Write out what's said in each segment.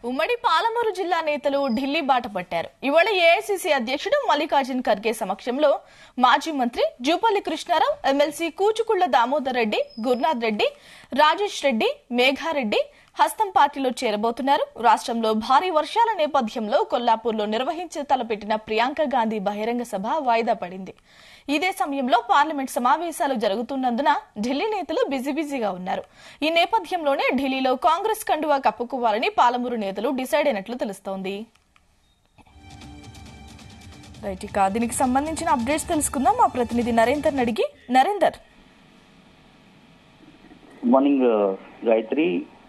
ఉమ్మడి పాలమూరు జిల్లా నేతలు ఢిల్లీ బాట పట్టారు. ఇవాళ ఏఐసీసీ అధ్యక్షుడు మల్లికార్జున్ ఖర్గే సమక్షంలో మాజీ మంత్రి జూపల్లి కృష్ణారావు, ఎమ్మెల్సీ కూచుకుళ్ల దామోదర్ రెడ్డి, గురునాథ్ రెడ్డి, రాజేష్ రెడ్డి, మేఘారెడ్డి హస్తం పార్టీలో చేరబోతున్నారు. రాష్ట్రంలో భారీ వర్షాల నేపథ్యంలో కొల్లాపూర్లో నిర్వహించే తలపెట్టిన ప్రియాంక గాంధీ బహిరంగ సభ వాయిదా పడింది. ఇదే సమయంలో పార్లమెంట్ సమావేశాలు జరుగుతున్నందున ఢిల్లీ నేతలు బిజీగా ఉన్నారు. ఈ నేపథ్యంలోనే ఢిల్లీలో కాంగ్రెస్ కండువా కప్పుకోవాలని పాలమూరు నేతలు డిసైడ్ అయినట్లు తెలుస్తోంది. రైట్, ఇక దీనికి సంబంధించిన అప్డేట్స్ తెలుసుకుందాం. మా ప్రతినిధి నరేందర్ అడిగి. నరేందర్, మార్నింగ్ గాయత్రి.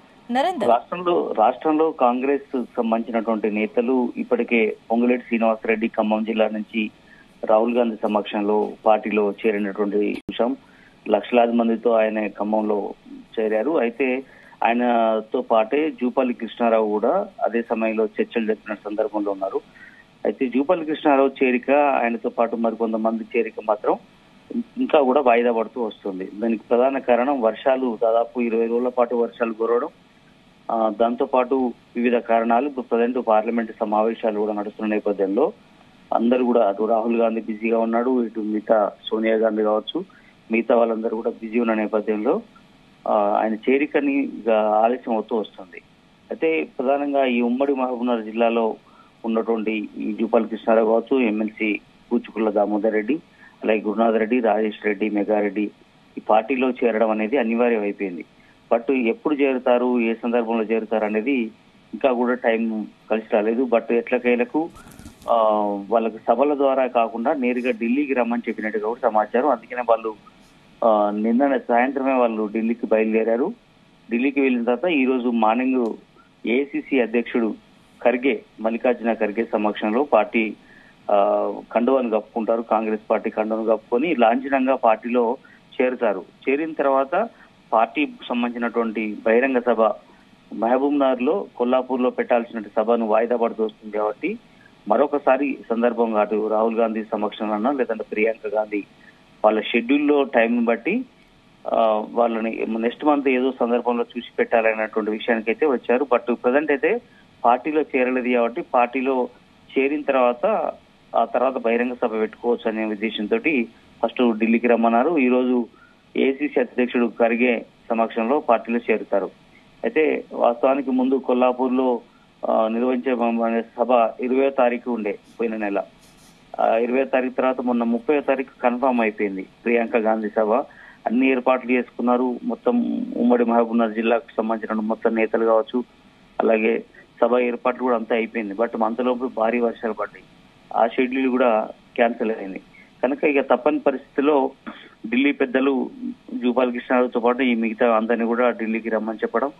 రాష్ట్రంలో కాంగ్రెస్ సంబంధించినటువంటి నేతలు ఇప్పటికే పొంగులేటి శ్రీనివాసరెడ్డి ఖమ్మం జిల్లా నుంచి రాహుల్ గాంధీ సమక్షంలో పార్టీలో చేరినటువంటి అంశం. లక్షలాది మందితో ఆయన ఖమ్మంలో చేరారు. అయితే ఆయనతో పాటే జూపల్లి కృష్ణారావు కూడా అదే సమయంలో చర్చలు జరిపిన సందర్భంలో ఉన్నారు. అయితే జూపల్లి కృష్ణారావు చేరిక, ఆయనతో పాటు మరికొంతమంది చేరిక మాత్రం ఇంకా కూడా వాయిదా పడుతూ వస్తుంది. దానికి ప్రధాన కారణం వర్షాలు, దాదాపు 20 రోజుల పాటు వర్షాలు కురవడం. దాంతో పాటు వివిధ కారణాలు. ఇప్పుడు ప్రజెంట్ పార్లమెంటు సమావేశాలు కూడా నడుస్తున్న నేపథ్యంలో అందరూ కూడా, అటు రాహుల్ గాంధీ బిజీగా ఉన్నాడు, ఇటు మిగతా సోనియా గాంధీ కావచ్చు, మిగతా వాళ్ళందరూ కూడా బిజీ ఉన్న నేపథ్యంలో ఆయన చేరికని ఆలస్యం అవుతూ వస్తుంది. అయితే ప్రధానంగా ఈ ఉమ్మడి మహబూబ్నగర్ జిల్లాలో ఉన్నటువంటి ఈ జూపల్లి కృష్ణారావు కావచ్చు, ఎమ్మెల్సీ కూచుకుళ్ల దామోదర్ రెడ్డి, అలాగే గురునాథ్ రెడ్డి, రాజేష్ రెడ్డి, మెగారెడ్డి ఈ పార్టీలో చేరడం అనేది అనివార్యం అయిపోయింది. బట్ ఎప్పుడు చేరుతారు, ఏ సందర్భంలో చేరుతారు అనేది ఇంకా కూడా టైం కలిసి రాలేదు. బట్ ఎట్లకైలకు వాళ్ళకి సభల ద్వారా కాకుండా నేరుగా ఢిల్లీకి రమ్మని చెప్పినట్టుగా కూడా సమాచారం. అందుకనే వాళ్ళు నిన్న సాయంత్రమే వాళ్ళు ఢిల్లీకి బయలుదేరారు. ఢిల్లీకి వెళ్ళిన తర్వాత ఈ రోజు మార్నింగ్ ఏఐసీసీ అధ్యక్షుడు ఖర్గే, మల్లికార్జున ఖర్గే సమక్షంలో పార్టీ కండువాను కప్పుకుంటారు. కాంగ్రెస్ పార్టీ కండువాను కప్పుకొని లాంఛనంగా పార్టీలో చేరుతారు. చేరిన తర్వాత పార్టీ సంబంధించినటువంటి బహిరంగ సభ మహబూబ్ నగర్ లో, కొల్లాపూర్ లో పెట్టాల్సిన సభను వాయిదా పడుతూ వస్తుంది. కాబట్టి మరొకసారి సందర్భంగా అటు రాహుల్ గాంధీ సమక్షంలో లేదంటే ప్రియాంక గాంధీ వాళ్ళ షెడ్యూల్లో టైం బట్టి వాళ్ళని నెక్స్ట్ మంత్ ఏదో సందర్భంలో చూసి పెట్టాలనేటువంటి విషయానికైతే వచ్చారు. బట్ ప్రజెంట్ అయితే పార్టీలో చేరలేదు కాబట్టి పార్టీలో చేరిన తర్వాత ఆ తర్వాత బహిరంగ సభ పెట్టుకోవచ్చు అనే ఉద్దేశంతో ఫస్ట్ ఢిల్లీకి రమ్మన్నారు. ఈ రోజు ఏఐసీసీ అధ్యక్షుడు ఖర్గే సమక్షంలో పార్టీలో చేరుతారు. అయితే వాస్తవానికి ముందు కొల్లాపూర్ లో నిర్వహించే సభ 20వ తారీఖు ఉండే, పోయిన నెల 20వ తారీఖు తర్వాత మొన్న 30వ తారీఖు కన్ఫర్మ్ అయిపోయింది ప్రియాంక గాంధీ సభ. అన్ని ఏర్పాట్లు చేసుకున్నారు. మొత్తం ఉమ్మడి మహబూబ్నగర్ జిల్లాకు సంబంధించిన మొత్తం నేతలు కావచ్చు, అలాగే సభ ఏర్పాట్లు కూడా అంతా అయిపోయింది. బట్ అంతలోపు భారీ వర్షాలు పడ్డాయి. ఆ షెడ్యూల్ కూడా క్యాన్సిల్ అయింది. కనుక ఇక తప్పని పరిస్థితిలో ఢిల్లీ పెద్దలు జూపల్లి కృష్ణారావుతో పాటు ఈ మిగతా అందరినీ కూడా ఢిల్లీకి రమ్మని చెప్పడం.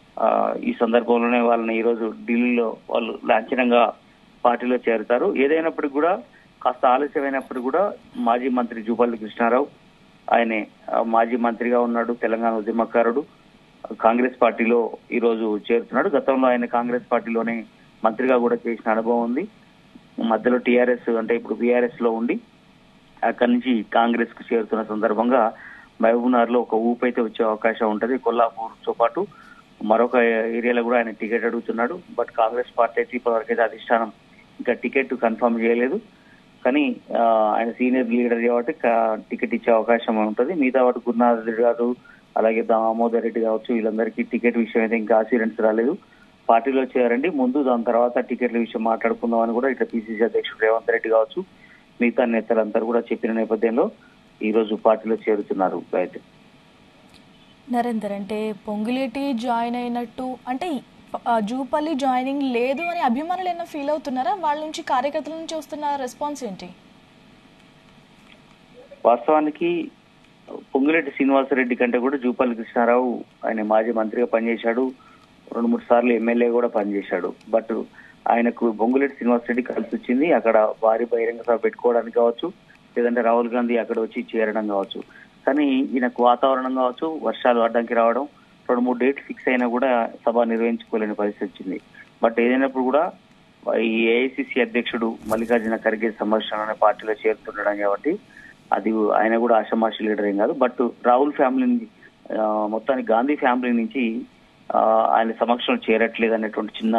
ఈ సందర్భంలోనే వాళ్ళని ఈ రోజు ఢిల్లీలో వాళ్ళు లాంఛనంగా పార్టీలో చేరుతారు. ఏదైనప్పటికీ కూడా కాస్త ఆలస్యమైనప్పటికీ కూడా మాజీ మంత్రి జూపల్లి కృష్ణారావు, ఆయనే మాజీ మంత్రిగా ఉన్నాడు, తెలంగాణ ఉద్యమకారుడు, కాంగ్రెస్ పార్టీలో ఈ రోజు చేరుతున్నాడు. గతంలో ఆయన కాంగ్రెస్ పార్టీలోనే మంత్రిగా కూడా చేసిన అనుభవం ఉంది. మధ్యలో టీఆర్ఎస్ అంటే ఇప్పుడు బీఆర్ఎస్ లో ఉండి అక్కడి నుంచి కాంగ్రెస్ కు చేరుతున్న సందర్భంగా మహబూబ్నగర్ లో ఒక ఊపు అయితే వచ్చే అవకాశం ఉంటది. కొల్లాపూర్ తో పాటు మరొక ఏరియాలో కూడా ఆయన టికెట్ అడుగుతున్నాడు. బట్ కాంగ్రెస్ పార్టీ అయితే ఇప్పటివరకైతే అధిష్టానం ఇంకా టికెట్ కన్ఫర్మ్ చేయలేదు. కానీ ఆయన సీనియర్ లీడర్ కాబట్టి టికెట్ ఇచ్చే అవకాశం ఉంటుంది. మిగతా వాటి గురునాథ్ రెడ్డి గారు, అలాగే దామోదర్ రెడ్డి కావచ్చు, వీళ్ళందరికీ టికెట్ విషయం అయితే ఇంకా అసూరెన్స్ రాలేదు. పార్టీలో చేరండి ముందు, దాని తర్వాత టికెట్ల విషయం మాట్లాడుకుందాం అని కూడా ఇట్లా పిసిసి అధ్యక్షుడు రేవంత్ రెడ్డి కావచ్చు, మిగతా నేతలందరూ కూడా చెప్పిన నేపథ్యంలో ఈ రోజు పార్టీలో చేరుతున్నారు. నరేందర్, అంటే పొంగులేటి జాయిన్ అయినట్టు అంటే జూపల్లి జాయినింగ్ లేదు అని అభిమానులు ఏమైనా ఫీల్ అవుతున్నారా? వాళ్ళ నుంచి, కార్యకర్తల నుంచి వస్తున్న రెస్పాన్స్ ఏంటి? వాస్తవానికి పొంగులేటి శ్రీనివాసరెడ్డి కంటే కూడా జూపల్లి కృష్ణారావు ఆయన మాజీ మంత్రిగా పనిచేశాడు, 2-3 సార్లు ఎమ్మెల్యే కూడా పనిచేశాడు. బట్ ఆయనకు పొంగులేటి శ్రీనివాసరెడ్డి కలిసి వచ్చింది అక్కడ భారీ బహిరంగ సభ పెట్టుకోవడానికి కావచ్చు, లేదంటే రాహుల్ గాంధీ అక్కడ వచ్చి చేరడం కావచ్చు. కానీ ఈయనకు వాతావరణం కావచ్చు, వర్షాలు అడ్డంకి రావడం, 2-3 డేట్లు ఫిక్స్ అయినా కూడా సభ నిర్వహించుకోలేని పరిస్థితి వచ్చింది. బట్ ఏదైనప్పుడు కూడా ఈ ఏఐసీసీ అధ్యక్షుడు మల్లికార్జున ఖర్గే సమక్షంలోనే పార్టీలో చేరుతుండడం కాబట్టి అది ఆయన కూడా ఆషామాషి లీడర్ ఏం కాదు. బట్ రాహుల్ ఫ్యామిలీ మొత్తానికి గాంధీ ఫ్యామిలీ నుంచి ఆయన సమక్షంలో చేరట్లేదు అనేటువంటి చిన్న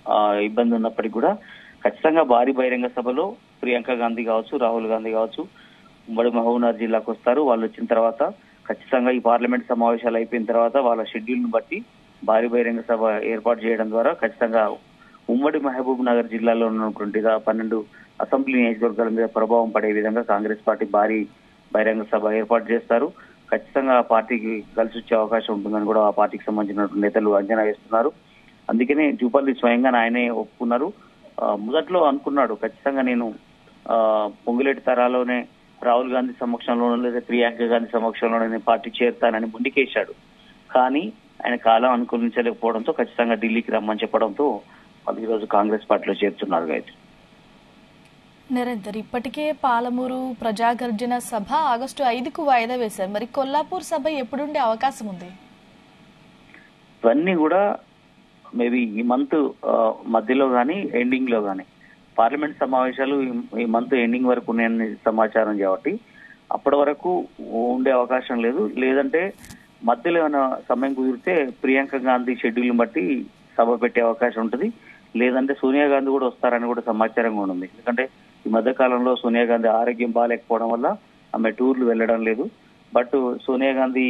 ఇబ్బంది ఉన్నప్పటికీ కూడా ఖచ్చితంగా భారీ బహిరంగ సభలో ప్రియాంక గాంధీ కావచ్చు, రాహుల్ గాంధీ కావచ్చు ఉమ్మడి మహబూబ్నగర్ జిల్లాకు వస్తారు. వాళ్ళు వచ్చిన తర్వాత ఖచ్చితంగా ఈ పార్లమెంట్ సమావేశాలు అయిపోయిన తర్వాత వాళ్ళ షెడ్యూల్ ను బట్టి భారీ బహిరంగ సభ ఏర్పాటు చేయడం ద్వారా ఖచ్చితంగా ఉమ్మడి మహబూబ్ నగర్ జిల్లాలో ఉన్నటువంటి 12 అసెంబ్లీ నియోజకవర్గాల మీద ప్రభావం పడే విధంగా కాంగ్రెస్ పార్టీ భారీ బహిరంగ సభ ఏర్పాటు చేస్తారు. ఖచ్చితంగా ఆ పార్టీకి కలిసి వచ్చే అవకాశం ఉంటుందని కూడా ఆ పార్టీకి సంబంధించిన నేతలు అంచనా వేస్తున్నారు. అందుకనే జూపల్లి స్వయంగా ఆయనే ఒప్పుకున్నారు. మొదట్లో అనుకున్నాడు ఖచ్చితంగా నేను పొంగులేటి తరాలోనే రాహుల్ గాంధీ సమక్షంలోనూ లేదా ప్రియాంక గాంధీ సమక్షంలోనే నేను పార్టీ చేరుతానని ముందుకేశాడు. కానీ ఆయన కాలం అనుకూలించలేకపోవడంతో ఖచ్చితంగా ఢిల్లీకి రమ్మని చెప్పడంతో వాళ్ళు ఈరోజు కాంగ్రెస్ పార్టీలో చేరుతున్నారు. గాయత్రి నరేందర్, ఇప్పటికే పాలమూరు ప్రజాగర్జన సభ ఆగస్టు 5కు వాయిదా వేశారు. మరి కొల్లాపూర్ సభ ఎప్పుడుండే అవకాశం ఉంది? ఇవన్నీ కూడా మేబీ ఈ మంత్ మధ్యలో గానీ ఎండింగ్ లో గానీ పార్లమెంట్ సమావేశాలు ఈ మంత్ ఎండింగ్ వరకు ఉన్నాయని సమాచారం కాబట్టి అప్పటి వరకు ఉండే అవకాశం లేదు. లేదంటే మధ్యలో ఏమైనా సమయం కుదిరితే ప్రియాంక గాంధీ షెడ్యూల్ బట్టి సభ పెట్టే అవకాశం ఉంటుంది. లేదంటే సోనియా గాంధీ కూడా వస్తారని కూడా సమాచారం కూడా ఉంది. ఎందుకంటే ఈ మధ్య కాలంలో సోనియా గాంధీ ఆరోగ్యం బాగాలేకపోవడం వల్ల ఆమె టూర్లు వెళ్ళడం లేదు. బట్ సోనియా గాంధీ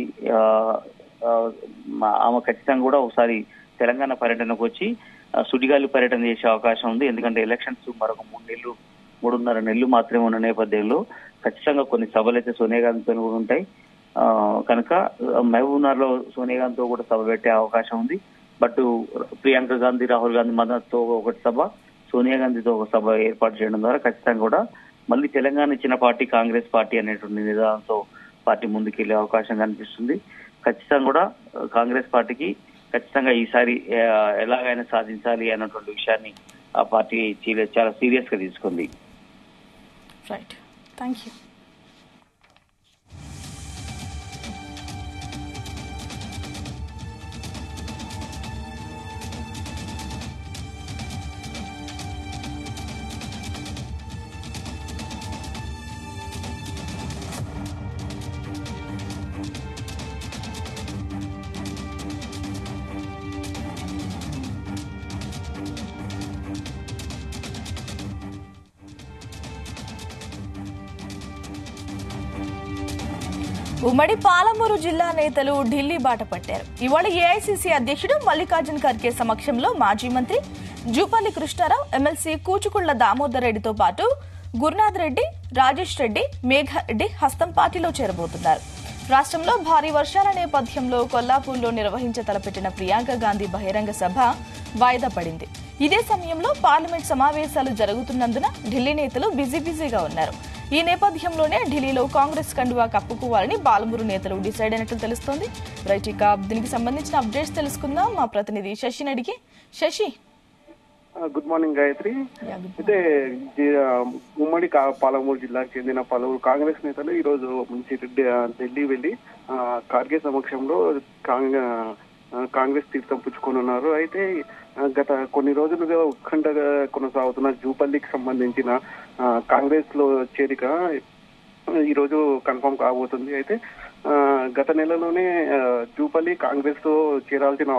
ఆమె ఖచ్చితంగా కూడా ఒకసారి తెలంగాణ పర్యటనకు వచ్చి సుడిగాలి పర్యటన చేసే అవకాశం ఉంది. ఎందుకంటే ఎలక్షన్స్ మరొక 3.5 నెలలు మాత్రమే ఉన్న నేపథ్యంలో ఖచ్చితంగా కొన్ని సభలు అయితే సోనియా గాంధీతో కూడా ఉంటాయి. కనుక మహబూబ్నగర్ లో సోనియా గాంధీతో కూడా సభ పెట్టే అవకాశం ఉంది. బట్ ప్రియాంక గాంధీ, రాహుల్ గాంధీ మద్దతుతో ఒకటి సభ, సోనియా గాంధీతో ఒక సభ ఏర్పాటు చేయడం ద్వారా ఖచ్చితంగా కూడా మళ్ళీ తెలంగాణ ఇచ్చిన పార్టీ కాంగ్రెస్ పార్టీ అనేటువంటి నిదానంతో పార్టీ ముందుకెళ్లే అవకాశం కనిపిస్తుంది. ఖచ్చితంగా కూడా కాంగ్రెస్ పార్టీకి ఖచ్చితంగా ఈసారి ఎలాగైనా సాధించాలి అన్నటువంటి విషయాన్ని ఆ పార్టీ చాలా సీరియస్ గా తీసుకుంది. Right, thank you. ఉమ్మడి పాలమూరు జిల్లా నేతలు ఢిల్లీ బాట పట్టారు. ఇవాళ ఏఐసీసీ అధ్యక్షుడు మల్లికార్జున్ ఖర్గే సమక్షంలో మాజీ మంత్రి జూపల్లి కృష్ణారావు, ఎమ్మెల్సీ కూచుకుళ్ల దామోదర్ రెడ్డితో పాటు గురునాథ్ రెడ్డి, రాజేష్ రెడ్డి, మేఘారెడ్డి హస్తం పార్టీలో చేరబోతున్నారు. రాష్ట్రంలో భారీ వర్షాల నేపథ్యంలో కొల్లాపూర్లో నిర్వహించ తలపెట్టిన ప్రియాంక గాంధీ బహిరంగ సభ వాయిదా పడింది. ఇదే సమయంలో పార్లమెంట్ సమావేశాలు జరుగుతున్నందున ఢిల్లీ నేతలు బిజీగా ఉన్నారు. ఈ నేపథ్యంలోనే ఢిల్లీలో కాంగ్రెస్ కండువా కప్పుకోవాలని పాలమూరు నేతలు డిసైడ్ అయినట్లు తెలుస్తోంది. రైట్, ఇక దీనికి సంబంధించిన అప్డేట్స్ తెలుసుకుందాం మా ప్రతినిధి శశిని అడిగి. Shashi, good morning Gayatri. అయితే ఉమ్మడి పాలమూరు జిల్లాకు చెందిన పలువురు కాంగ్రెస్ నేతలు ఈ రోజు నుంచి ఢిల్లీ వెళ్లి ఖార్గే సమక్షంలో కాంగ్రెస్ తీర్థం పుచ్చుకోనున్నారు. అయితే గత కొన్ని రోజులుగా ఉత్కంఠగా కొనసాగుతున్న జూపల్లికి సంబంధించిన కాంగ్రెస్ లో చేరిక ఈ రోజు కన్ఫర్మ్ కాబోతుంది. అయితే గత నెలలోనే జూపల్లి కాంగ్రెస్ లో చేరాల్సిన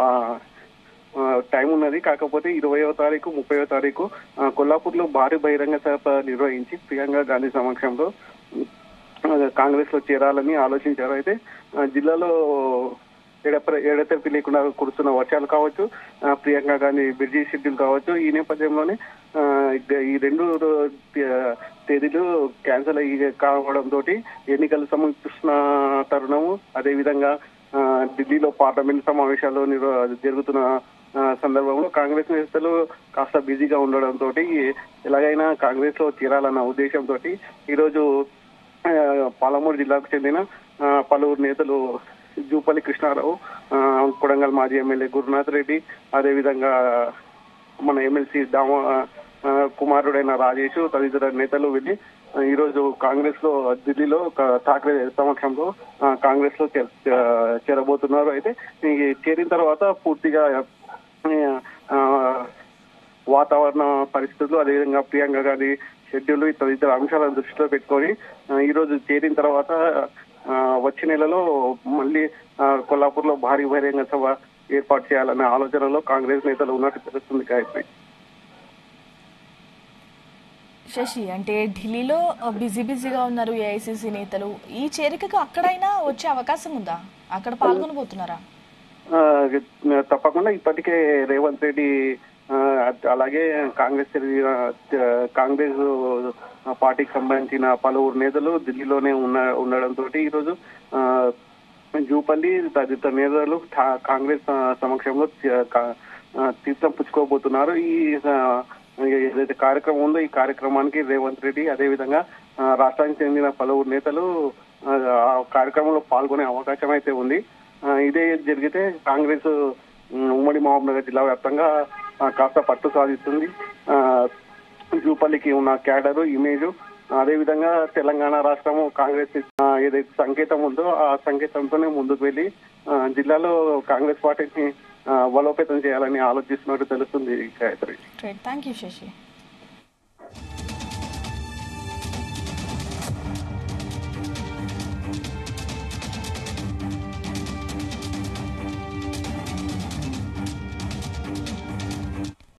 టైం ఉన్నది. కాకపోతే 20వ తారీఖు 30వ తారీఖు కొల్లాపూర్ లో భారీ బహిరంగ సభ నిర్వహించి ప్రియాంక గాంధీ సమక్షంలో కాంగ్రెస్ లో చేరాలని ఆలోచించారు. అయితే జిల్లాలో ఎడతెరిపి లేకుండా కురుస్తున్న వర్షాలు కావచ్చు, ప్రియాంక గాంధీ బిజీ షెడ్యూల్ కావచ్చు, ఈ నేపథ్యంలోనే ఈ 2 తేదీలు క్యాన్సిల్ కావడంతో ఎన్నికలు సమీపిస్తున్న తరుణము, అదేవిధంగా ఢిల్లీలో పార్లమెంట్ సమావేశాలు జరుగుతున్న సందర్భంలో కాంగ్రెస్ నేతలు కాస్త బిజీగా ఉండడంతో ఎలాగైనా కాంగ్రెస్ లో చేరాలన్న ఉద్దేశంతో ఈరోజు పాలమూరు జిల్లాకు చెందిన పలువురు నేతలు జూపల్లి కృష్ణారావు, కొడంగల్ మాజీ ఎమ్మెల్యే గురునాథ్ రెడ్డి, అదేవిధంగా మన ఎమ్మెల్సీ కుమారుడైన రాజేష్ తదితర నేతలు వెళ్లి ఈ రోజు కాంగ్రెస్ లో ఢిల్లీలో ఠాక్రే సమక్షంలో కాంగ్రెస్ లో చేరబోతున్నారు. అయితే చేరిన తర్వాత పూర్తిగా వాతావరణ పరిస్థితులు, అదేవిధంగా ప్రియాంక గాంధీ షెడ్యూల్ తదితర అంశాలను దృష్టిలో పెట్టుకొని ఈ రోజు చేరిన తర్వాత వచ్చే నెలలో మళ్ళీ కొల్లాపూర్ లో భారీ బహిరంగ సభ ఏర్పాటు చేయాలనే ఆలోచనలో కాంగ్రెస్ నేతలు ఉన్నట్టు తెలుస్తుంది గాయత్రి. శశి, అంటే ఢిల్లీలో బిజీగా ఉన్నారు ఏఐసిసి నేతలు. ఈ చేరికకు అక్కడైనా వచ్చే అవకాశం ఉందా? అక్కడ పాల్గొనబోతున్నారా? తప్పకుండా. ఇప్పటికే రేవంత్ రెడ్డి అలాగే కాంగ్రెస్ పార్టీకి సంబంధించిన పలువురు నేతలు ఢిల్లీలోనే ఉండడంతో ఈరోజు జూపల్లి తదితర నేతలు కాంగ్రెస్ సమక్షంలో తీర్థం పుచ్చుకోబోతున్నారు. ఈ ఏదైతే కార్యక్రమం ఉందో ఈ కార్యక్రమానికి రేవంత్ రెడ్డి అదేవిధంగా రాష్ట్రానికి చెందిన పలువురు నేతలు ఆ కార్యక్రమంలో పాల్గొనే అవకాశం అయితే ఉంది. ఇదే జరిగితే కాంగ్రెస్ ఉమ్మడి మహబూబ్నగర్ జిల్లా వ్యాప్తంగా కాస్త పట్టు సాధిస్తుంది. జూపల్లికి ఉన్న క్యాడరు ఇమేజ్ అదేవిధంగా తెలంగాణ రాష్ట్రము కాంగ్రెస్ ఏదైతే సంకేతం ఉందో ఆ సంకేతంతోనే ముందుకు వెళ్లి జిల్లాలో కాంగ్రెస్ పార్టీని బలోపేతం చేయాలని ఆలోచిస్తున్నట్టు తెలుస్తుంది గాయత్రి. Thank you Shashi.